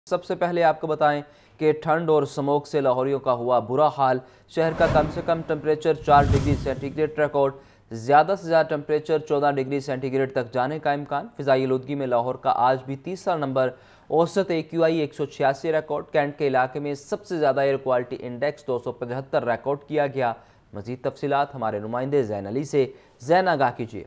सबसे पहले आपको बताएं कि ठंड और स्मोक से लाहौरियों का हुआ बुरा हाल। शहर का कम से कम टेम्परेचर 4 डिग्री सेंटीग्रेड रिकॉर्ड, ज़्यादा से ज़्यादा टेम्परेचर 14 डिग्री सेंटीग्रेड तक जाने का इम्कान। फ़िज़ाई आलूदगी में लाहौर का आज भी तीसरा नंबर, औसत AQI 186 रिकॉर्ड। कैंट के इलाके में सबसे ज़्यादा एयर क्वालिटी इंडेक्स 275 रिकॉर्ड किया गया। मज़ीद तफसीलात हमारे नुमाइंदे ज़ैन अली से। ज़ैन, आगाह कीजिए।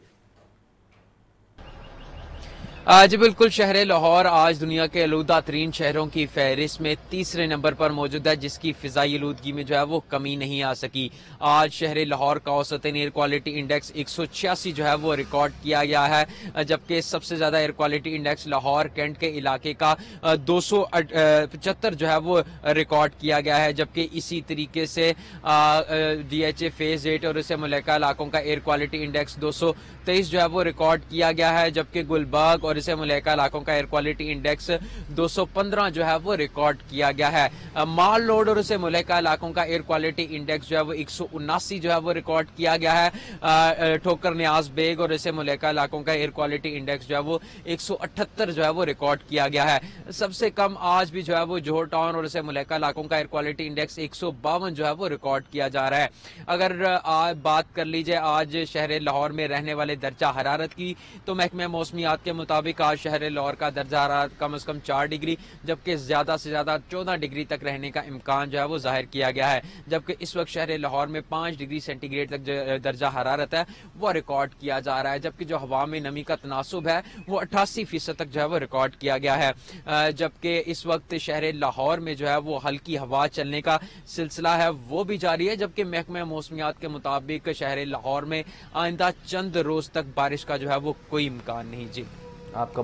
जी बिल्कुल, शहर लाहौर आज दुनिया के आलूदा तरीन शहरों की फहरिस्त में तीसरे नंबर पर मौजूद है, जिसकी फिजाई आलूदगी में जो है वो कमी नहीं आ सकी। आज शहर लाहौर का औसत एयर क्वालिटी इंडेक्स 186 जो है वो रिकॉर्ड किया गया है, जबकि सबसे ज्यादा air quality index Lahore cantt के इलाके का 275 जो है वो रिकॉर्ड किया गया है। जबकि इसी तरीके से DHA फेज 8 और इससे मुल्का इलाकों का एयर क्वालिटी इंडेक्स 223 जो है वो रिकॉर्ड किया गया है, जबकि गुलबर्ग और इसे मुल्का इलाकों का एयर क्वालिटी इंडेक्स 215 जो है वो रिकॉर्ड किया गया है। माल रोड और इसे मुल्का इलाकों का एयर क्वालिटी इंडेक्स जो है वो 179 जो है वो रिकॉर्ड किया गया है। ठोकर न्याज बेग और इसे मुल्का इलाकों का एयर क्वालिटी इंडेक्स जो है वो 178 जो है वो रिकॉर्ड किया गया है। सबसे कम आज भी जो है वो जोहर टाउन और इसे मुल्का इलाकों का एयर क्वालिटी इंडेक्स 152 जो है वो रिकॉर्ड किया जा रहा है। अगर बात कर लीजिए आज शहर लाहौर में रहने वाले दर्जा हरारत की, तो महकमे मौसमियात के मुताबिक आज शहर लाहौर का दर्जा हरारत कम से कम 4 डिग्री जबकि ज्यादा से ज्यादा 14 डिग्री तक रहने का इम्कान जो है वो जाहिर किया गया है। जबकि इस वक्त शहर लाहौर में 5 डिग्री सेंटीग्रेड तक दर्जा हरारत है वो रिकॉर्ड किया जा रहा है, जबकि जो हवा में नमी का तनासुब है वो 88% तक जो है वो रिकॉर्ड किया गया है। जबकि इस वक्त शहर लाहौर में जो है वो हल्की हवा चलने का सिलसिला है वो भी जारी है, जबकि महकमे मौसमियात के मुताबिक शहर लाहौर में आइंदा चंद रोज तक बारिश का जो है वो कोई इम्कान नहीं। जी, आपका